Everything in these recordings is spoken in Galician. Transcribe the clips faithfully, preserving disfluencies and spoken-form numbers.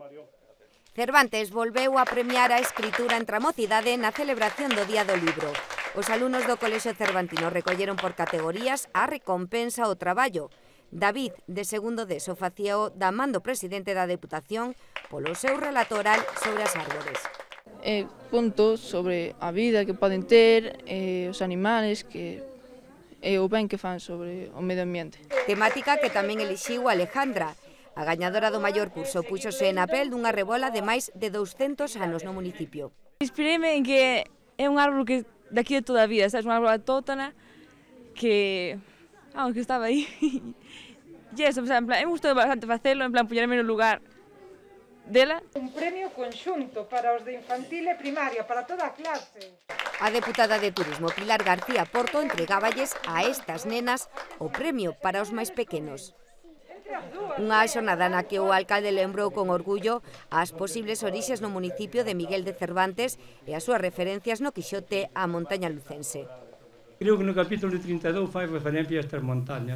Cervantes volveu a premiar a escritura entre a mocidade na celebración do Día do Libro. Os alumnos do Colexio Cervantino recolleron por categorías a recompensa ao traballo. David, de segundo de eso, facía o da man do presidente da Deputación polo seu relato oral sobre as árbores. Eh, puntos sobre a vida que poden ter, eh, os animales, que e o ben que fan sobre o medio ambiente. Temática que tamén elixiu Alejandra. A gañadora do maior curso puxose na pel dunha rebola de máis de douscentos anos no municipio. Inspireime en que é un árbol que daqui de toda a vida, sabes, unha árbol autóctona que, vamos, que estaba aí. E eso, o sea, en plan, me gustou bastante facelo, en plan, poñerme no lugar dela. Un premio conxunto para os de infantil e primaria, para toda a clase. A deputada de Turismo, Pilar García Porto, entregáballes a estas nenas o premio para os máis pequenos. Unha xornada na que o alcalde lembrou con orgullo as posibles orixes no municipio de Miguel de Cervantes e as súas referencias no Quixote á montaña lucense. Creo que no capítulo trinta e dous fai referencia a estas montañas,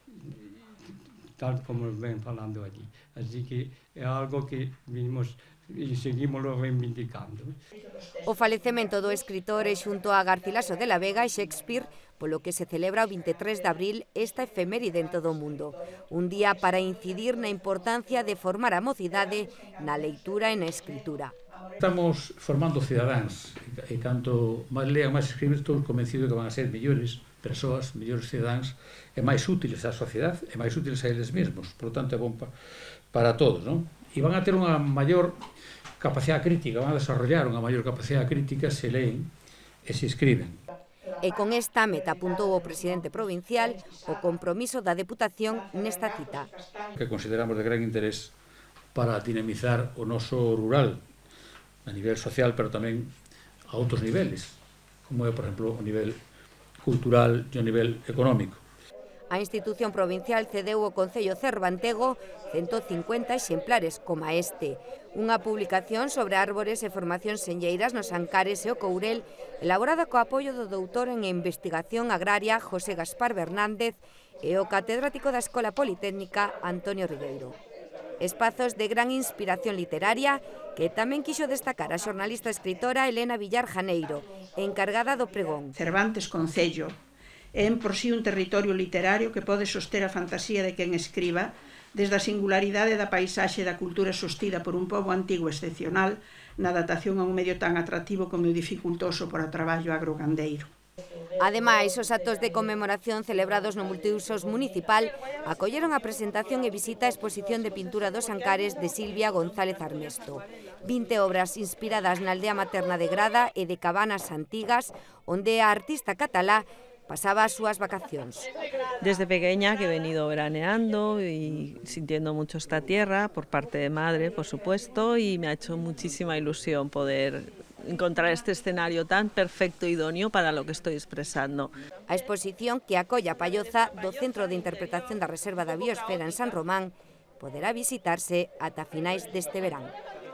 tal como ven falando allí. Así que é algo que vimos e seguimos reivindicando. O falecemento do escritor é xunto a Garcilaso de la Vega e Shakespeare, polo que se celebra o vinte e tres de abril esta efeméride en todo o mundo. Un día para incidir na importancia de formar a mocidade na leitura e na escritura. Estamos formando cidadáns e canto máis lean, máis escriben, estou convencido que van a ser mellores persoas, mellores cidadáns e máis útiles á sociedade e máis útiles a eles mesmos. Por lo tanto, é bon para todos, non? E van a ter unha maior capacidade crítica, van a desarrollar unha maior capacidade crítica se leen e se escriben. E con esta meta apuntou o presidente provincial o compromiso da Deputación nesta cita. Que consideramos de gran interés para dinamizar o noso rural a nivel social, pero tamén a outros niveles, como é, por exemplo, o nivel cultural e o nivel económico. A institución provincial cedeu ao Concello Cervantego ciento cincuenta exemplares como este. Unha publicación sobre árbores e formacións senlleiras nos Ancares e o Courel, elaborada co apoio do doutor en investigación agraria José Gaspar Bernández e o catedrático da Escola Politécnica Antonio Ribeiro. Espazos de gran inspiración literaria que tamén quixo destacar a xornalista e escritora Elena Villar Janeiro, encargada do pregón. Cervantes Concello é en por sí un territorio literario que pode soster a fantasía de quen escriba desde a singularidade da paisaxe e da cultura sostida por un pobo antigo excepcional na adaptación a un medio tan atractivo como dificultoso para o traballo agrogandeiro. Ademais, os actos de conmemoración celebrados no multiusos municipal acolleron a presentación e visita a exposición de pintura dos Ancares de Silvia González Armesto. vinte obras inspiradas na aldea materna de Grada e de Cabanas Antigas, onde a artista catalá pasaba as súas vacacións. Desde pequeña que he venido veraneando y sintiendo mucho esta tierra por parte de madre, por supuesto, y me ha hecho muchísima ilusión poder encontrar este escenario tan perfecto e idóneo para lo que estoy expresando. A exposición que acolle a Palloza do Centro de Interpretación da Reserva da Biosfera en San Román poderá visitarse ata finais deste verán.